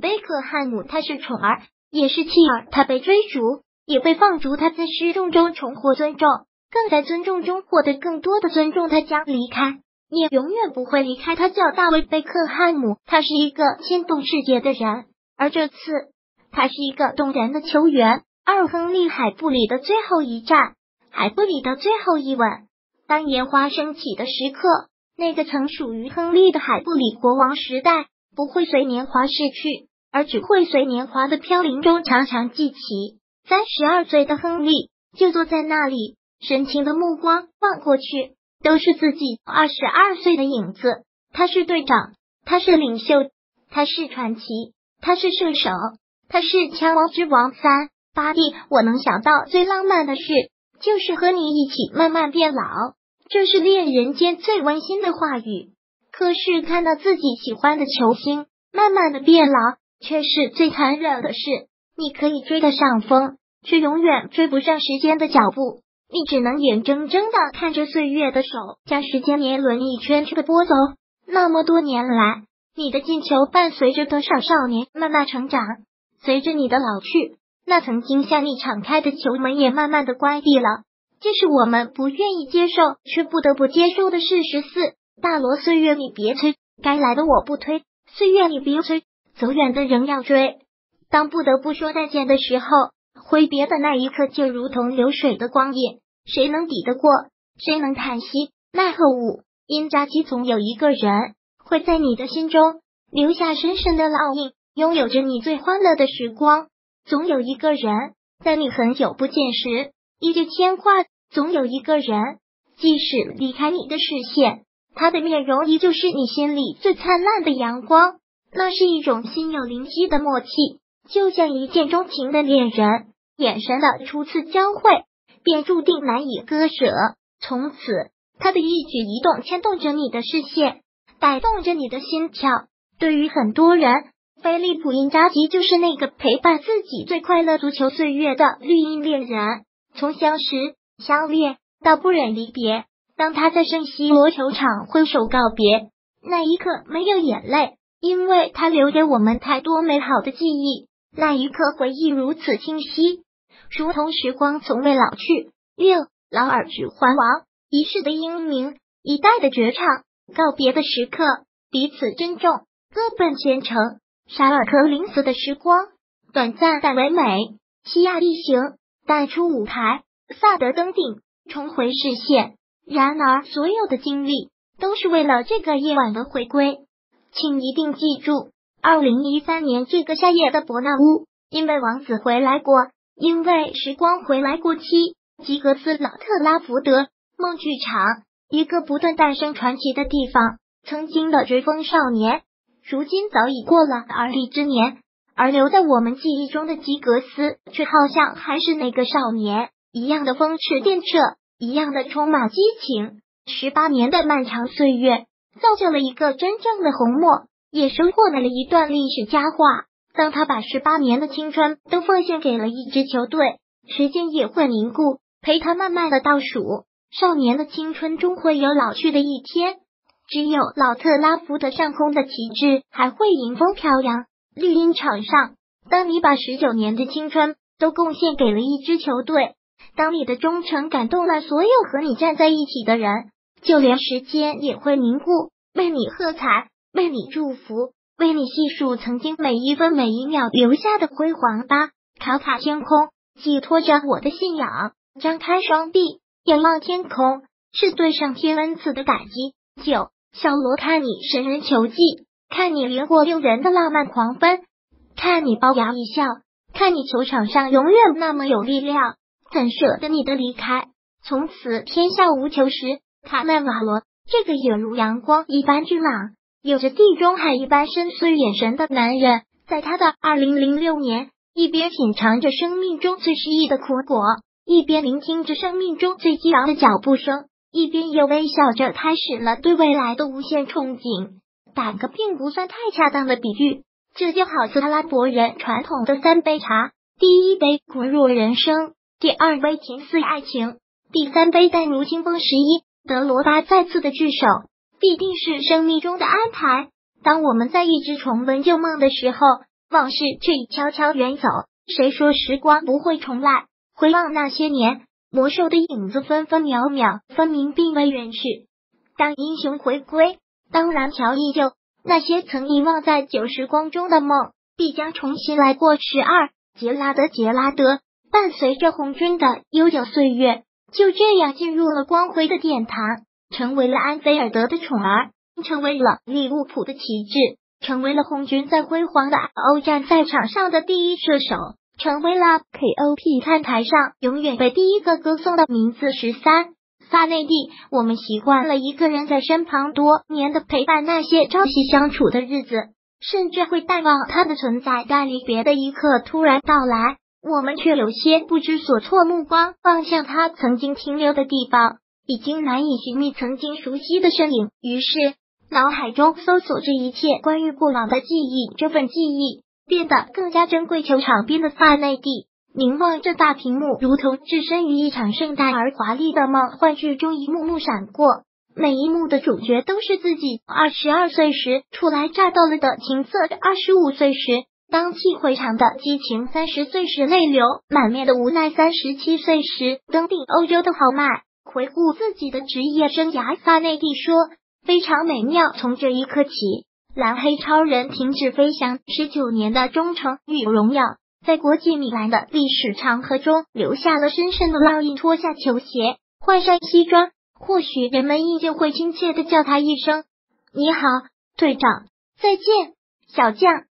贝克汉姆他是宠儿，也是弃儿，他被追逐，也被放逐，他在失重中重获尊重，更在尊重中获得更多的尊重。他将离开，也永远不会离开。他叫大卫·贝克汉姆，他是一个牵动世界的人，而这次他是一个动人的球员。亨利·海布里的最后一战，海布里的最后一吻。当烟花升起的时刻，那个曾属于亨利的海布里国王时代不会随年华逝去，而只会随年华的飘零中常常记起。32岁的亨利就坐在那里，深情的目光望过去，都是自己22岁的影子。他是队长，他是领袖，他是传奇，他是射手，他是枪王之王。巴蒂，我能想到最浪漫的事，就是和你一起慢慢变老，这是恋人间最温馨的话语。可是看到自己喜欢的球星慢慢的变老，却是最残忍的事。你可以追得上风，却永远追不上时间的脚步。你只能眼睁睁的看着岁月的手将时间年轮一圈圈的拨走。那么多年来，你的进球伴随着多少少年慢慢成长，随着你的老去，那曾经向你敞开的球门也慢慢的关闭了。这是我们不愿意接受却不得不接受的事实。大罗，岁月你别催，该来的我不推，岁月你别催，走远的仍要追。当不得不说再见的时候，挥别的那一刻就如同流水的光阴，谁能抵得过？谁能叹息？奈何无因扎基，总有一个人会在你的心中留下深深的烙印，拥有着你最欢乐的时光。总有一个人在你很久不见时依旧牵挂，总有一个人即使离开你的视线，他的面容依旧是你心里最灿烂的阳光。那是一种心有灵犀的默契，就像一见钟情的恋人，眼神的初次交汇便注定难以割舍。从此他的一举一动牵动着你的视线，带动着你的心跳。对于很多人，菲利普·因扎吉就是那个陪伴自己最快乐足球岁月的绿茵恋人，从相识、相恋到不忍离别。当他在圣西罗球场挥手告别，那一刻没有眼泪，因为他留给我们太多美好的记忆。那一刻回忆如此清晰，如同时光从未老去。劳尔指环王，一世的英名，一代的绝唱。告别的时刻，彼此珍重，各奔前程。沙尔克临死的时光，短暂但唯美。西亚一行，淡出舞台，萨德登顶，重回视线。然而，所有的经历都是为了这个夜晚的回归。请一定记住，2013年这个夏夜的伯纳乌，因为王子回来过，因为时光回来过期。吉格斯老特拉福德梦剧场，一个不断诞生传奇的地方。曾经的追风少年，如今早已过了而立之年，而留在我们记忆中的吉格斯，却好像还是那个少年，一样的风驰电掣，一样的充满激情。18年的漫长岁月，造就了一个真正的红墨，也收获了一段历史佳话。当他把18年的青春都奉献给了一支球队，时间也会凝固，陪他慢慢的倒数。少年的青春终会有老去的一天，只有老特拉福德上空的旗帜还会迎风飘扬。绿茵场上，当你把19年的青春都贡献给了一支球队，当你的忠诚感动了所有和你站在一起的人，就连时间也会凝固，为你喝彩，为你祝福，为你细数曾经每一分每一秒留下的辉煌吧。卡卡天空，寄托着我的信仰，张开双臂仰望天空，是对上天恩赐的感激。小罗，看你神人球技，看你凌过六人的浪漫狂奔，看你褒扬一笑，看你球场上永远那么有力量，怎舍得你的离开？从此天下无球时，卡纳瓦罗这个有如阳光一般俊朗，有着地中海一般深邃眼神的男人，在他的2006年，一边品尝着生命中最诗意的苦果，一边聆听着生命中最激昂的脚步声，一边又微笑着开始了对未来的无限憧憬。打个并不算太恰当的比喻，这就好似阿拉伯人传统的3杯茶，第一杯苦若人生，第2杯甜似爱情，第3杯淡如清风11。德罗巴再次的聚首，必定是生命中的安排。当我们在一直重温旧梦的时候， 往事却已悄悄远走。谁说时光不会重来？回望那些年，魔兽的影子分分秒秒，分明并未远去。当英雄回归，当蓝桥依旧，那些曾遗忘在旧时光中的梦，必将重新来过。12，杰拉德伴随着红军的悠久岁月，就这样进入了光辉的殿堂，成为了安菲尔德的宠儿，成为了利物浦的旗帜，成为了红军在辉煌的欧战赛场上的第一射手，成为了 KOP 看台上永远被第一个歌颂的名字。13，萨内蒂，我们习惯了一个人在身旁多年的陪伴，那些朝夕相处的日子，甚至会淡忘他的存在。但离别的一刻突然到来，我们却有些不知所措，目光望向他曾经停留的地方，已经难以寻觅曾经熟悉的身影。于是脑海中搜索着一切关于过往的记忆，这份记忆变得更加珍贵。球场边的萨内蒂凝望着大屏幕，如同置身于一场盛大而华丽的梦幻剧中，一幕幕闪过，每一幕的主角都是自己。22岁时初来乍到了的青涩，25岁时当气回肠的激情，30岁时泪流满面的无奈，37岁时登顶欧洲的豪迈。回顾自己的职业生涯，萨内蒂说非常美妙。从这一刻起，蓝黑超人停止飞翔，19年的忠诚与荣耀在国际米兰的历史长河中留下了深深的烙印。脱下球鞋，换上西装，或许人们依旧会亲切地叫他一声你好，队长，再见，小将。